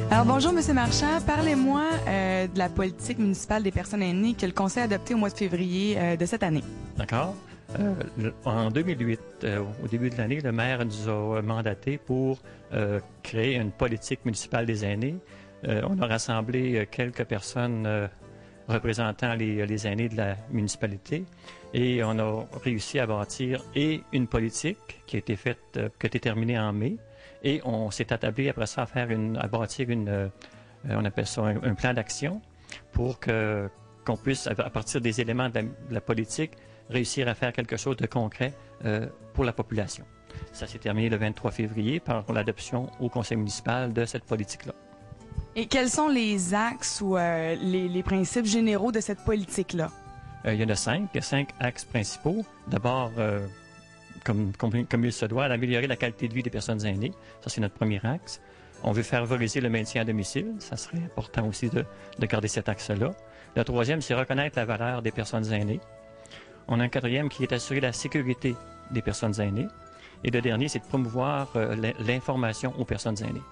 Alors bonjour Monsieur Marchand, parlez-moi de la politique municipale des personnes aînées que le Conseil a adoptée au mois de février de cette année. D'accord. En 2008, au début de l'année, le maire nous a mandaté pour créer une politique municipale des aînés. On a rassemblé quelques personnes représentant les aînés de la municipalité et on a réussi à bâtir une politique qui a été faite, qui a été terminée en mai, et on s'est attablé après ça à bâtir on appelle ça un plan d'action pour qu'on puisse, à partir des éléments de la politique, réussir à faire quelque chose de concret pour la population. Ça s'est terminé le 23 février par l'adoption au conseil municipal de cette politique-là. Et quels sont les axes ou les principes généraux de cette politique-là? Il y en a 5. Il y a 5 axes principaux. D'abord, comme il se doit, améliorer la qualité de vie des personnes aînées. Ça, c'est notre premier axe. On veut favoriser le maintien à domicile. Ça serait important aussi de garder cet axe-là. Le troisième, c'est reconnaître la valeur des personnes aînées. On a un quatrième qui est assurer la sécurité des personnes aînées. Et le dernier, c'est de promouvoir l'information aux personnes aînées.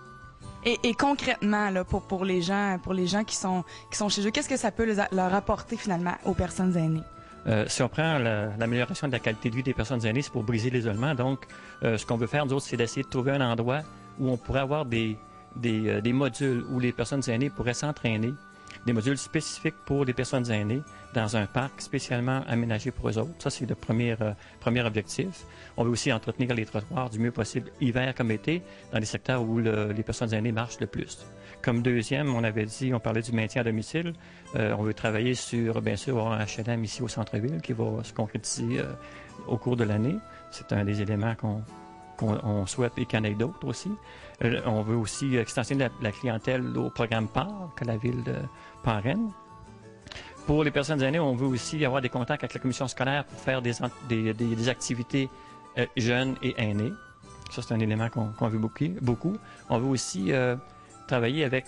Et concrètement, là, pour les gens qui sont chez eux, qu'est-ce que ça peut leur apporter finalement aux personnes aînées? Si on prend l'amélioration de la qualité de vie des personnes aînées, c'est pour briser l'isolement. Donc, ce qu'on veut faire, nous autres, c'est d'essayer de trouver un endroit où on pourrait avoir des modules où les personnes aînées pourraient s'entraîner, des modules spécifiques pour les personnes aînées dans un parc spécialement aménagé pour eux autres. Ça, c'est le premier objectif. On veut aussi entretenir les trottoirs du mieux possible, hiver comme été, dans les secteurs où les personnes aînées marchent le plus. Comme deuxième, on parlait du maintien à domicile. On veut travailler sur, bien sûr, un HLM ici au centre-ville qui va se concrétiser au cours de l'année. C'est un des éléments qu'on souhaite et qu'il y en ait d'autres aussi. On veut aussi extensionner la clientèle au programme PAR que la ville parraine. Pour les personnes aînées, on veut aussi avoir des contacts avec la commission scolaire pour faire des activités jeunes et aînés. Ça, c'est un élément qu'on veut beaucoup. On veut aussi travailler avec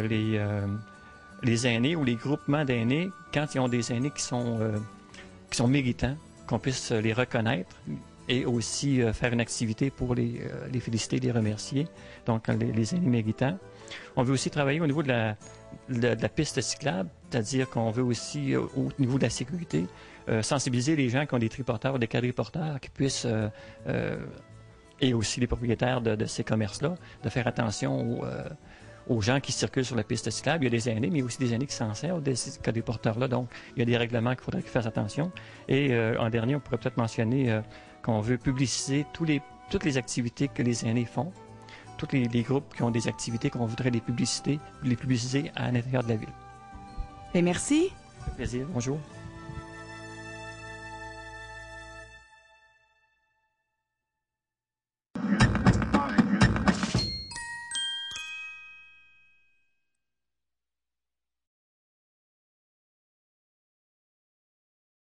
les aînés ou les groupements d'aînés quand ils ont des aînés qui sont méritants, qu'on puisse les reconnaître et aussi faire une activité pour les féliciter, les remercier, donc les aînés méritants. On veut aussi travailler au niveau de la piste cyclable, c'est-à-dire qu'on veut aussi, au niveau de la sécurité, sensibiliser les gens qui ont des triporteurs ou des quadriporteurs qui puissent, et aussi les propriétaires de ces commerces-là, de faire attention aux gens qui circulent sur la piste cyclable. Il y a des aînés, mais il y a aussi des aînés qui s'en servent, des quadriporteurs-là, donc il y a des règlements qu'il faudrait qu'ils fassent attention. Et en dernier, on pourrait peut-être mentionner qu'on veut publiciser toutes les activités que les aînés font, tous les groupes qui ont des activités qu'on voudrait les publiciser à l'intérieur de la ville. Et merci. Ça fait plaisir. Bonjour.